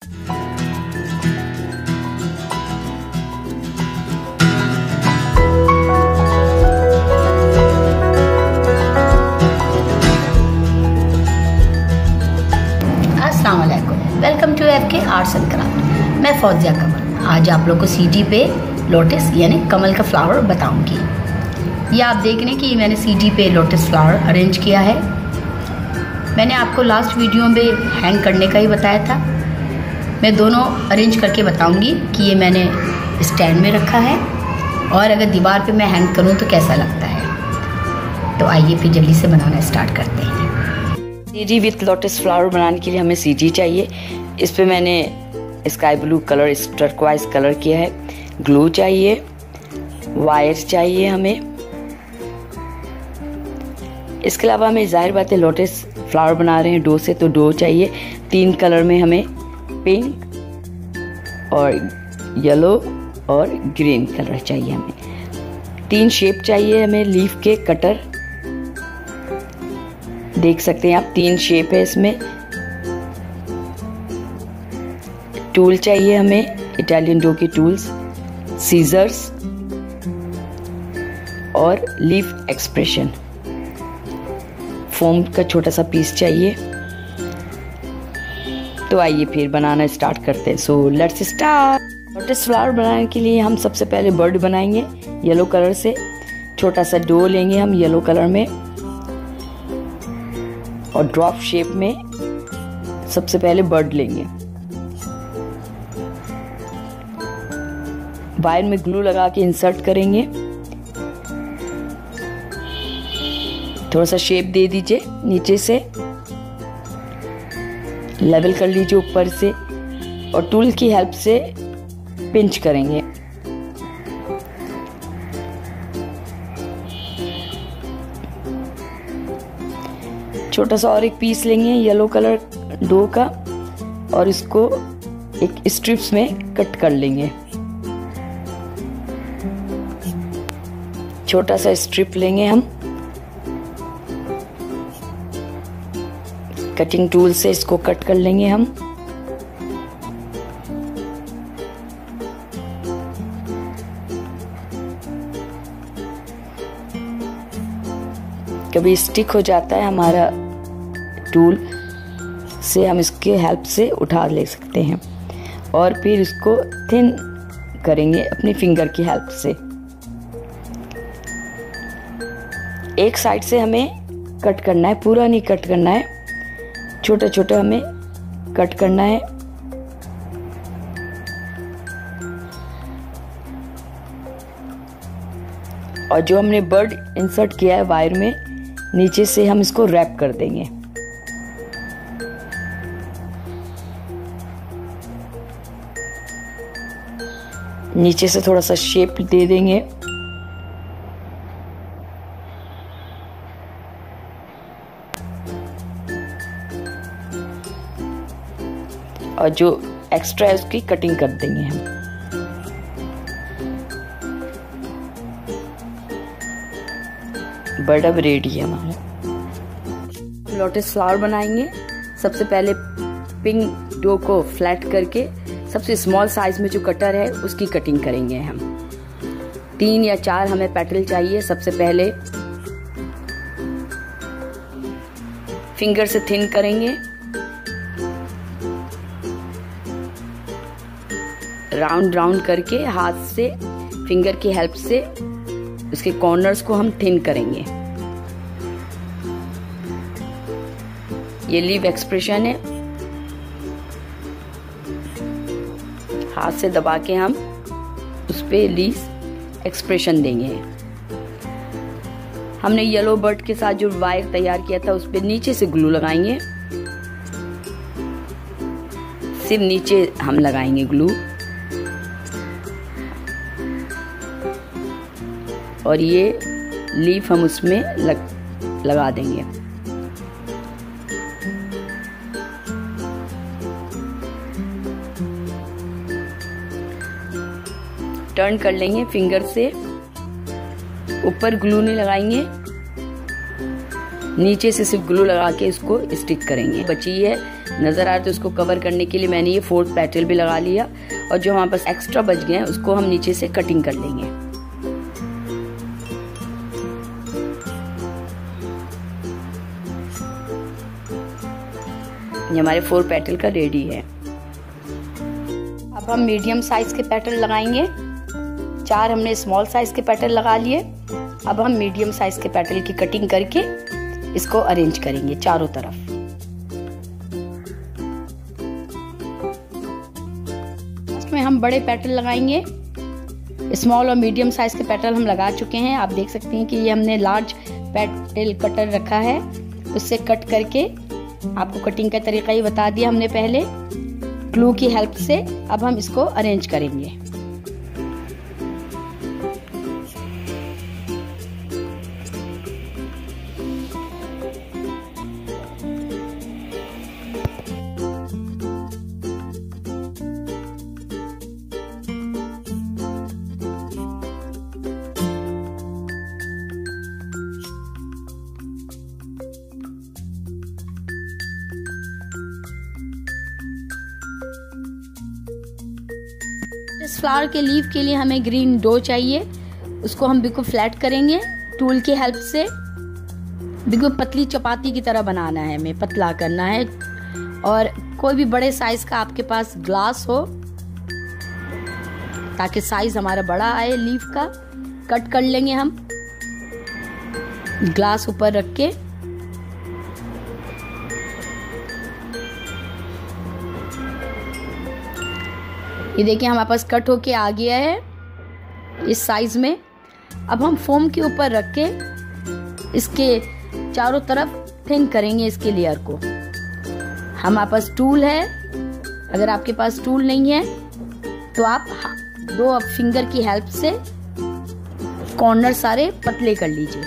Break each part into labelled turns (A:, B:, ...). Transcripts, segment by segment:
A: Welcome to F K arts and craft. मैं फौजिया कंवल आज आप लोग को सीडी पे लोटस यानी कमल का फ्लावर बताऊंगी। ये आप देख रहे हैं कि मैंने सीडी पे लोटस फ्लावर अरेंज किया है। मैंने आपको लास्ट वीडियो में हैंग करने का ही बताया था। मैं दोनों अरेंज करके बताऊंगी कि ये मैंने स्टैंड में रखा है और अगर दीवार पे मैं हैंग करूँ तो कैसा लगता है। तो आइए फिर जल्दी से बनाना स्टार्ट करते हैं।
B: सीडी विथ लोटस फ्लावर बनाने के लिए हमें सीडी चाहिए। इस पे मैंने sky blue colour, turquoise colour किया है। ग्लू चाहिए, वायर चाहिए हमें। इसके अलावा हमें जाहिर बात है लोटस फ्लावर बना रहे हैं डो से, तो डो चाहिए। 3 कलर में हमें पिंक और येलो और ग्रीन कलर चाहिए हमें। 3 शेप चाहिए हमें लीफ के कटर, देख सकते हैं आप 3 शेप है इसमें। टूल चाहिए हमें, इटालियन डो की टूल्स, सीजर्स और लीफ एक्सप्रेशन। फोम का छोटा सा पीस चाहिए। तो आइए फिर बनाना स्टार्ट करते हैं। So let's start. Lotus flower बनाने के लिए हम सबसे पहले बर्ड बनाएंगे येलो कलर से। छोटा सा डो लेंगे हम येलो कलर में और ड्रॉप शेप में सबसे पहले बर्ड लेंगे। वायर में ग्लू लगा के इंसर्ट करेंगे। थोड़ा सा शेप दे दीजिए, नीचे से लेवल कर लीजिए ऊपर से और टूल की हेल्प से पिंच करेंगे। छोटा सा और एक पीस लेंगे येलो कलर डो का और इसको एक स्ट्रिप्स में कट कर लेंगे। छोटा सा स्ट्रिप लेंगे हम, कटिंग टूल से इसको कट कर लेंगे हम। कभी स्टिक हो जाता है हमारा टूल से, हम इसके हेल्प से उठा ले सकते हैं और फिर इसको थिन करेंगे अपनी फिंगर की हेल्प से। एक साइड से हमें कट करना है, पूरा नहीं कट करना है, छोटा छोटा हमें कट करना है। और जो हमने बर्ड इंसर्ट किया है वायर में, नीचे से हम इसको रैप कर देंगे। नीचे से थोड़ा सा शेप दे देंगे और जो एक्स्ट्रा है उसकी कटिंग कर देंगे हम। बर्ड अब रेडी है हमारा। लोटस फ्लावर बनाएंगे। सबसे पहले पिंक डो को फ्लैट करके सबसे स्मॉल साइज में जो कटर है उसकी कटिंग करेंगे हम। 3 या 4 हमें पेटल चाहिए। सबसे पहले फिंगर से थिन करेंगे, राउंड राउंड करके हाथ से फिंगर की हेल्प से उसके कॉर्नर्स को हम थिन करेंगे। ये लीव एक्सप्रेशन है, हाथ से दबा के हम उस पे लीव एक्सप्रेशन देंगे। हमने येलो बर्ड के साथ जो वायर तैयार किया था उस पे नीचे से ग्लू लगाएंगे, सिर्फ नीचे हम लगाएंगे ग्लू और ये लीफ हम उसमें लगा देंगे। टर्न कर लेंगे फिंगर से, ऊपर ग्लू नहीं लगाएंगे, नीचे से सिर्फ ग्लू लगा के इसको स्टिक करेंगे। बची है नज़र आ रहा है, तो उसको कवर करने के लिए मैंने ये 4th पेटल भी लगा लिया। और जो हमारे पास एक्स्ट्रा बच गए हैं उसको हम नीचे से कटिंग कर लेंगे। ये हमारे 4 पेटल का रेडी है। अब हम मीडियम साइज के पेटल लगाएंगे। 4 हमने स्मॉल साइज के पेटल लगा लिए। अब हम मीडियम साइज के पेटल की कटिंग करके इसको अरेंज करेंगे चारों तरफ। लास्ट में हम बड़े पेटल लगाएंगे। स्मॉल और मीडियम साइज के पेटल हम लगा चुके हैं। आप देख सकते हैं कि ये हमने लार्ज पेटल कटर रखा है, उससे कट करके आपको कटिंग का तरीका ही बता दिया हमने पहले ग्लू की हेल्प से। अब हम इसको अरेंज करेंगे। इस फ्लावर के लीफ के लिए हमें ग्रीन डो चाहिए। उसको हम बिल्कुल फ्लैट करेंगे टूल की हेल्प से। बिल्कुल पतली चपाती की तरह बनाना है, हमें पतला करना है। और कोई भी बड़े साइज का आपके पास ग्लास हो ताकि साइज हमारा बड़ा आए लीफ का। कट कर लेंगे हम ग्लास ऊपर रख के। ये देखिए हमारे पास कट होके आ गया है इस साइज में। अब हम फोम के ऊपर रख के इसके चारों तरफ थिन करेंगे इसके लेयर को। हमारे पास टूल है, अगर आपके पास टूल नहीं है तो आप 2 फिंगर की हेल्प से कॉर्नर सारे पतले कर लीजिए।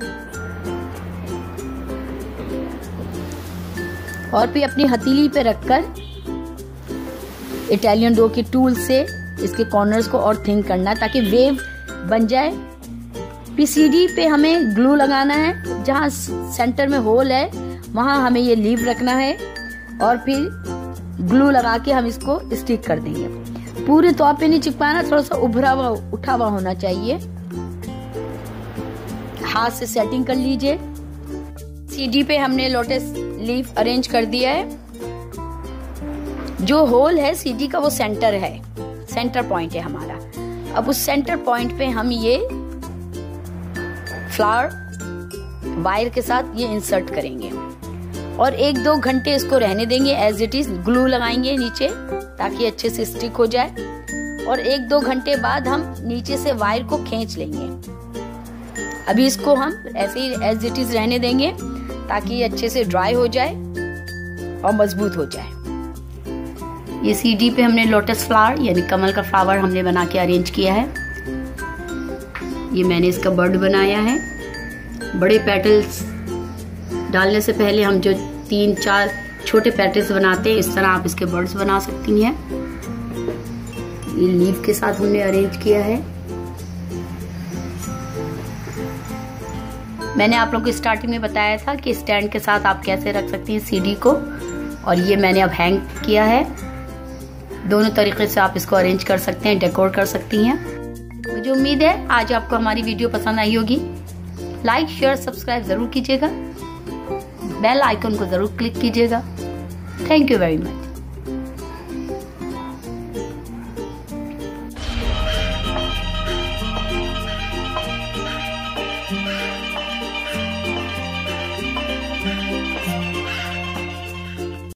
B: और फिर अपनी हथेली पे रखकर इटालियन डो के टूल से इसके कॉर्नर्स को और थिन करना है ताकि वेव बन जाए। पीसीडी पे हमें ग्लू लगाना है। जहाँ सेंटर में होल है वहां हमें ये लीव रखना है और फिर ग्लू लगा के हम इसको स्टिक कर देंगे। पूरे तौर पे नहीं चिपकाना, थोड़ा सा उभरा हुआ उठा हुआ होना चाहिए। हाथ से सेटिंग कर लीजिए। सीडी पे हमने लोटस लीफ अरेंज कर दिया है। जो होल है सीडी का वो सेंटर है, सेंटर पॉइंट है हमारा। अब उस सेंटर पॉइंट पे हम ये फ्लावर वायर के साथ ये इंसर्ट करेंगे और 1-2 घंटे इसको रहने देंगे एज इट इज। ग्लू लगाएंगे नीचे ताकि अच्छे से स्टिक हो जाए और 1-2 घंटे बाद हम नीचे से वायर को खींच लेंगे। अभी इसको हम ऐसे ही एज इट इज रहने देंगे ताकि ये अच्छे से ड्राई हो जाए और मजबूत हो जाए। ये सीडी पे हमने लोटस फ्लावर यानी कमल का फ्लावर हमने बना के अरेंज किया है। ये मैंने इसका बर्ड बनाया है। बड़े पेटल्स डालने से पहले हम जो 3-4 छोटे पेटल्स बनाते हैं, इस तरह आप इसके बर्ड्स बना सकती हैं। ये लीफ के साथ हमने अरेंज किया है। मैंने आप लोगों को स्टार्टिंग में बताया था कि स्टैंड के साथ आप कैसे रख सकती हैं सीडी को, और ये मैंने अब हैंग किया है। दोनों तरीके से आप इसको अरेंज कर सकते हैं, डेकोर कर सकती हैं। मुझे उम्मीद है आज आपको हमारी वीडियो पसंद आई होगी। लाइक शेयर सब्सक्राइब जरूर कीजिएगा, बेल आइकन को जरूर क्लिक कीजिएगा। Thank you very much.